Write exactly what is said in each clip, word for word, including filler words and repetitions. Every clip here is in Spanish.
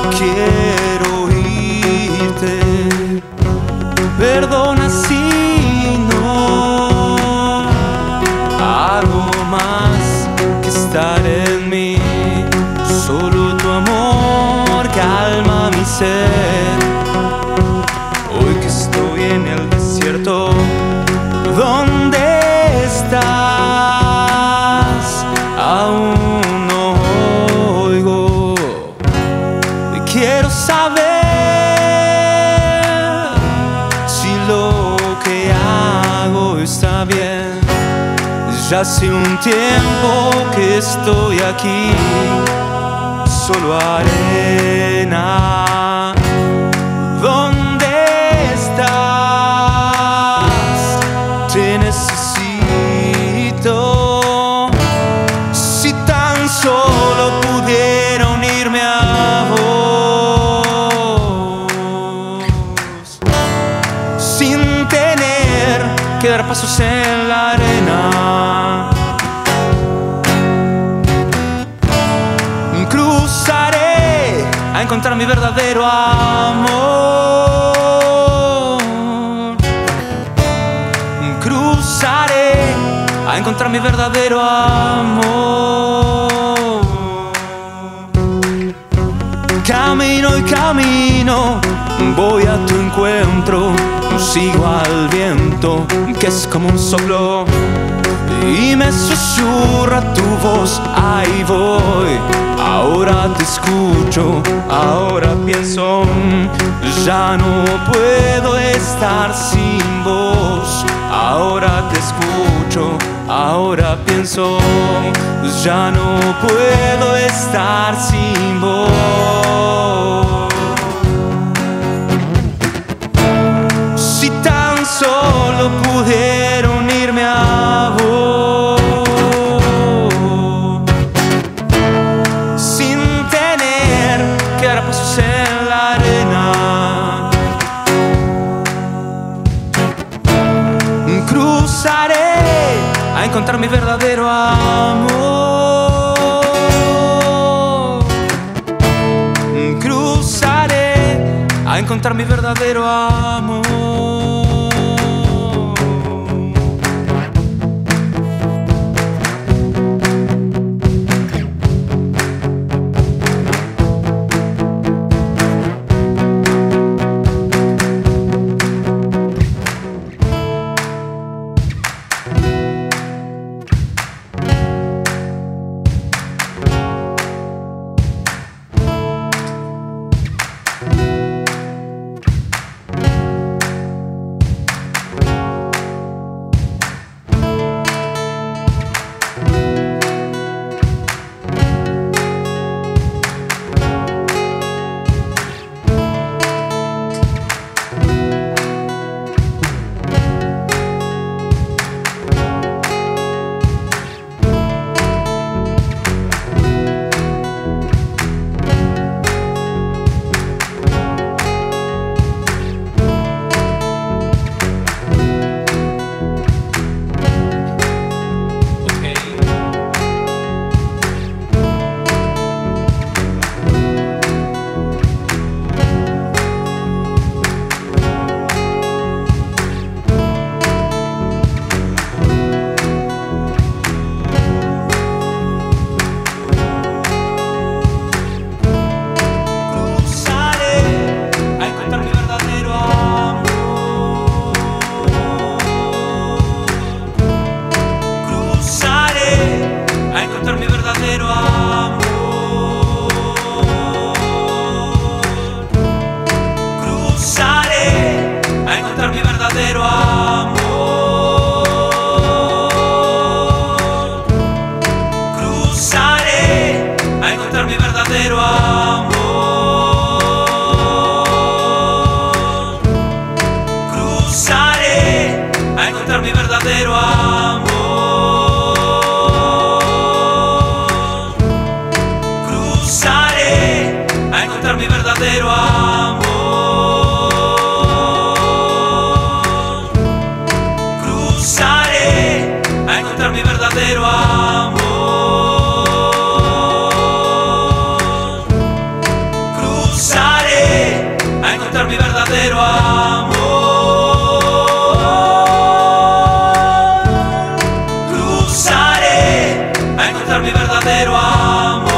quiero irte. Perdona si no hago más que estar en mí. Solo tu amor calma mi sed. Hoy que estoy en el desierto, ¿dónde estás? Aún no oigo. Quiero saber si lo que hago está bien. Ya hace un tiempo que estoy aquí, solo arena. ¿Dónde estás? Te necesito. Si tan solo pudiera unirme a vos, sin tener que dar pasos en la arena. Cruzaré a encontrar mi verdadero amor. Cruzaré a encontrar mi verdadero amor. Camino y camino, voy a tu encuentro. Sigo al viento que es como un soplo y me susurra tu voz. Ahí voy, ahora te escucho, ahora pienso. Ya no puedo estar sin vos. Ahora te escucho, ahora pienso. Ya no puedo estar sin vos. Si tan solo pudiera unirme a vos, sin tener que dar pasos en la arena. Cruzaré a encontrar mi verdadero amor. Cruzaré a encontrar mi verdadero amor. encontrar mi verdadero amor. Cruzaré a encontrar mi verdadero amor.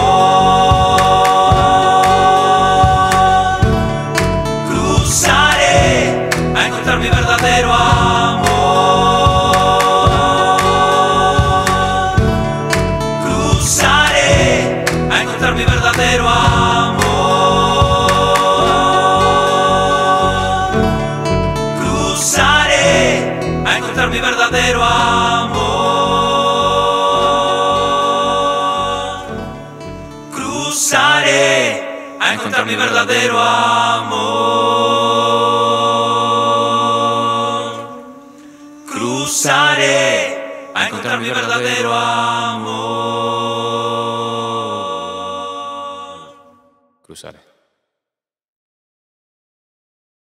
Cruzaré a encontrar mi verdadero amor. Cruzaré a encontrar mi verdadero amor. Cruzaré a encontrar mi verdadero amor. Cruzaré a encontrar mi verdadero amor. Cruzaré a encontrar mi verdadero amor. Cruzaré.